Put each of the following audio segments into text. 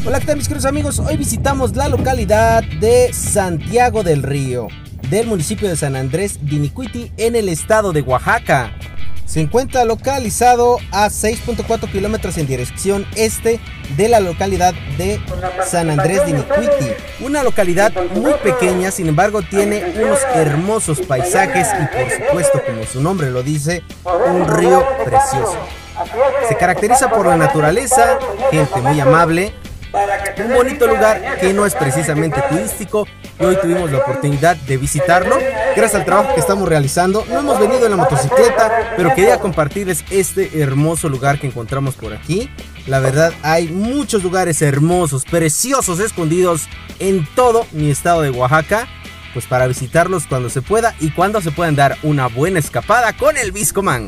Hola, ¿qué tal mis queridos amigos? Hoy visitamos la localidad de Santiago del Río, del municipio de San Andrés Dinicuiti, en el estado de Oaxaca. Se encuentra localizado a 6.4 kilómetros en dirección este de la localidad de San Andrés Dinicuiti. Una localidad muy pequeña, sin embargo tiene unos hermosos paisajes y por supuesto, como su nombre lo dice, un río precioso. Se caracteriza por la naturaleza, gente muy amable, un bonito lugar que no es precisamente turístico, y hoy tuvimos la oportunidad de visitarlo gracias al trabajo que estamos realizando. No hemos venido en la motocicleta, pero quería compartirles este hermoso lugar que encontramos por aquí. La verdad, hay muchos lugares hermosos, preciosos, escondidos en todo mi estado de Oaxaca, pues para visitarlos cuando se pueda y cuando se puedan dar una buena escapada con el Viscoman.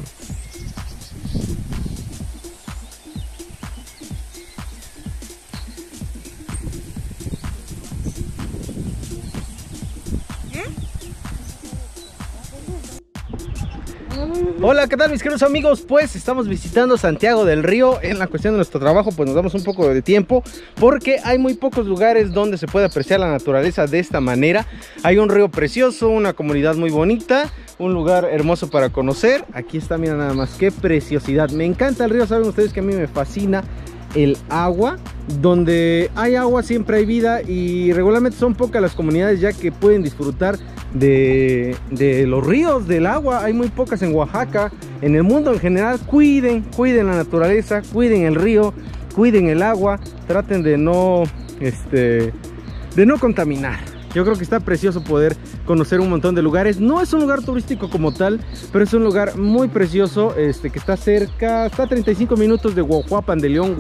Hola, ¿qué tal mis queridos amigos? Pues estamos visitando Santiago del Río. En la cuestión de nuestro trabajo pues nos damos un poco de tiempo porque hay muy pocos lugares donde se puede apreciar la naturaleza de esta manera. Hay un río precioso, una comunidad muy bonita, un lugar hermoso para conocer. Aquí está, mira nada más, qué preciosidad. Me encanta el río, saben ustedes que a mí me fascina el agua. Donde hay agua siempre hay vida, y regularmente son pocas las comunidades ya que pueden disfrutar de los ríos, del agua. Hay muy pocas en Oaxaca, en el mundo en general. Cuiden la naturaleza, cuiden el río, cuiden el agua, traten de no contaminar. Yo creo que está precioso poder conocer un montón de lugares. No es un lugar turístico como tal, pero es un lugar muy precioso, que está cerca, está a 35 minutos de Huajuapan de León,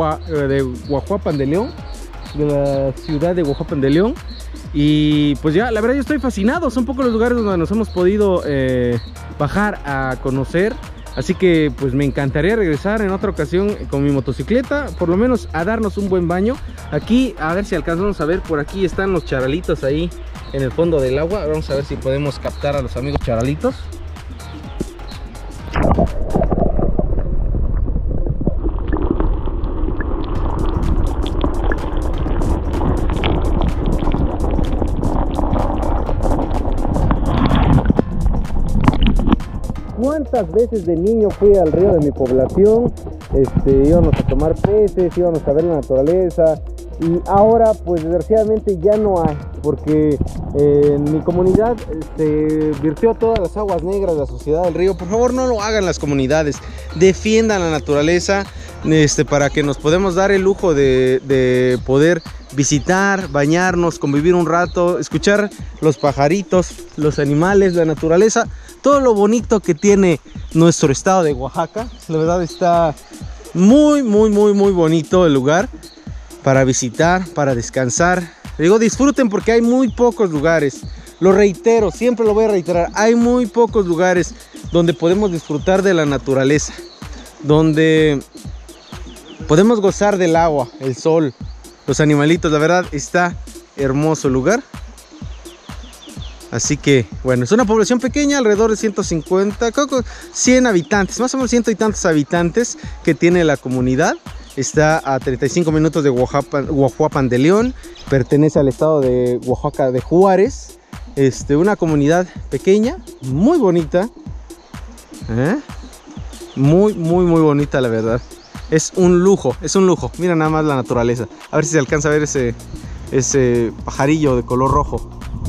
de la ciudad de Huajuapan de León. Y pues ya, la verdad yo estoy fascinado. Son pocos los lugares donde nos hemos podido bajar a conocer. Así que pues me encantaría regresar en otra ocasión con mi motocicleta, por lo menos a darnos un buen baño. Aquí, a ver si alcanzamos a ver, por aquí están los charalitos ahí en el fondo del agua. Vamos a ver si podemos captar a los amigos charalitos. ¿Cuántas veces de niño fui al río de mi población? Íbamos a tomar peces, íbamos a ver la naturaleza, y ahora pues desgraciadamente ya no hay, porque en mi comunidad se virtió todas las aguas negras de la sociedad del río. Por favor, no lo hagan las comunidades, defiendan la naturaleza, para que nos podamos dar el lujo de poder visitar, bañarnos, convivir un rato, escuchar los pajaritos, los animales, la naturaleza, todo lo bonito que tiene nuestro estado de Oaxaca. La verdad está muy bonito el lugar para visitar, para descansar. Digo, disfruten porque hay muy pocos lugares. Lo reitero, siempre lo voy a reiterar, hay muy pocos lugares donde podemos disfrutar de la naturaleza, donde podemos gozar del agua, el sol, los animalitos. La verdad está hermoso el lugar. Así que bueno, es una población pequeña, alrededor de 150, 100 habitantes, más o menos 100 y tantos habitantes que tiene la comunidad. Está a 35 minutos de Huajuapan de León, pertenece al estado de Oaxaca de Juárez. Una comunidad pequeña, muy bonita, muy bonita, la verdad. Es un lujo, mira nada más la naturaleza. A ver si se alcanza a ver ese pajarillo de color rojo.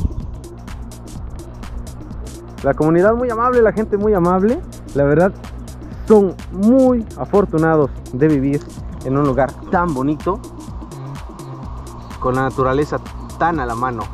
La comunidad muy amable, la gente muy amable. La verdad, son muy afortunados de vivir en un lugar tan bonito, con la naturaleza tan a la mano.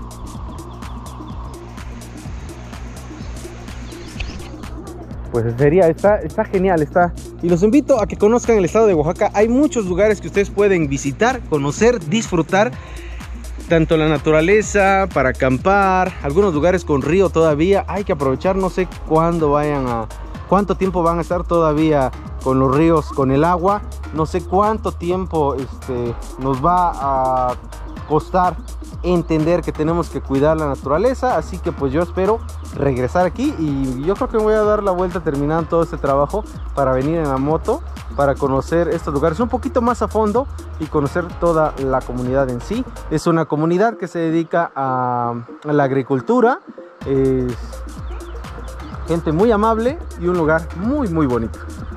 Pues está genial, y los invito a que conozcan el estado de Oaxaca. Hay muchos lugares que ustedes pueden visitar, conocer, disfrutar, tanto la naturaleza, para acampar, algunos lugares con río todavía. Hay que aprovechar, no sé cuánto tiempo van a estar todavía con los ríos, con el agua, no sé cuánto tiempo nos va a costar entender que tenemos que cuidar la naturaleza, así que pues yo espero regresar aquí y yo creo que me voy a dar la vuelta terminando todo este trabajo para venir en la moto, para conocer estos lugares un poquito más a fondo y conocer toda la comunidad en sí. Es una comunidad que se dedica a la agricultura, es gente muy amable y un lugar muy bonito.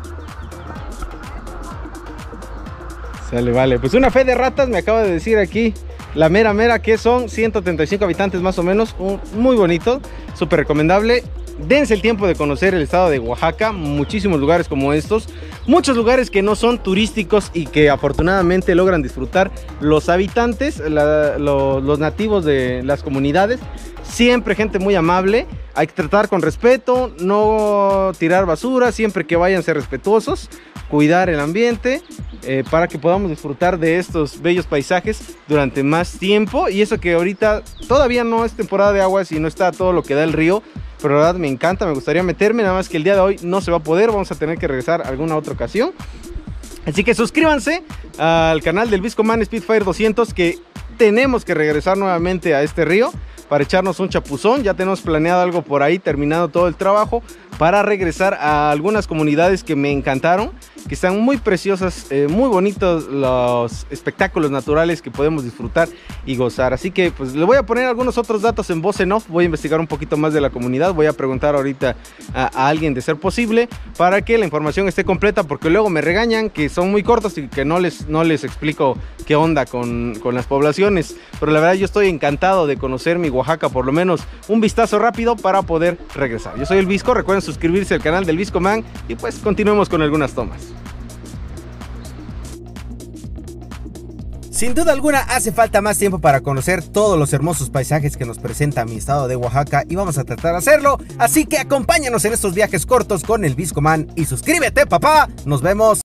Sale, vale, pues una fe de ratas me acaba de decir aquí la mera que son 135 habitantes más o menos, muy bonito, súper recomendable. Dense el tiempo de conocer el estado de Oaxaca, muchísimos lugares como estos, muchos lugares que no son turísticos y que afortunadamente logran disfrutar los habitantes, los nativos de las comunidades. Siempre gente muy amable, hay que tratar con respeto, no tirar basura, siempre que vayan ser respetuosos, cuidar el ambiente para que podamos disfrutar de estos bellos paisajes durante más tiempo. Y eso que ahorita todavía no es temporada de aguas y no está todo lo que da el río, pero la verdad me encanta, me gustaría meterme, nada más que el día de hoy no se va a poder, vamos a tener que regresar alguna otra ocasión. Así que suscríbanse al canal del Viscoman Speedfire 200, que tenemos que regresar nuevamente a este río para echarnos un chapuzón. Ya tenemos planeado algo por ahí, terminado todo el trabajo, para regresar a algunas comunidades que me encantaron, que están muy preciosas, muy bonitos los espectáculos naturales que podemos disfrutar y gozar. Así que pues le voy a poner algunos otros datos en voz en off, voy a investigar un poquito más de la comunidad, voy a preguntar ahorita a alguien de ser posible para que la información esté completa, porque luego me regañan que son muy cortos y que no les explico qué onda con las poblaciones. Pero la verdad yo estoy encantado de conocer mi Oaxaca, por lo menos un vistazo rápido para poder regresar. Yo soy el Visco, recuerden suscribirse al canal del Viscoman y pues continuemos con algunas tomas. Sin duda alguna hace falta más tiempo para conocer todos los hermosos paisajes que nos presenta mi estado de Oaxaca y vamos a tratar de hacerlo, así que acompáñanos en estos viajes cortos con el Viscoman y suscríbete, papá. Nos vemos.